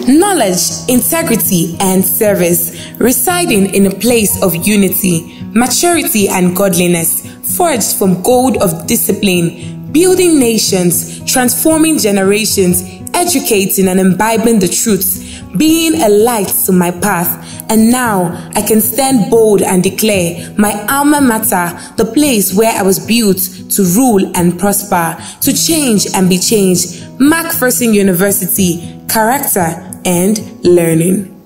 knowledge, integrity, and service, residing in a place of unity, maturity, and godliness, forged from gold of discipline, building nations, transforming generations, educating and imbibing the truths, being a light to my path. And now I can stand bold and declare my alma mater, the place where I was built to rule and prosper, to change and be changed. McPherson University, character and learning.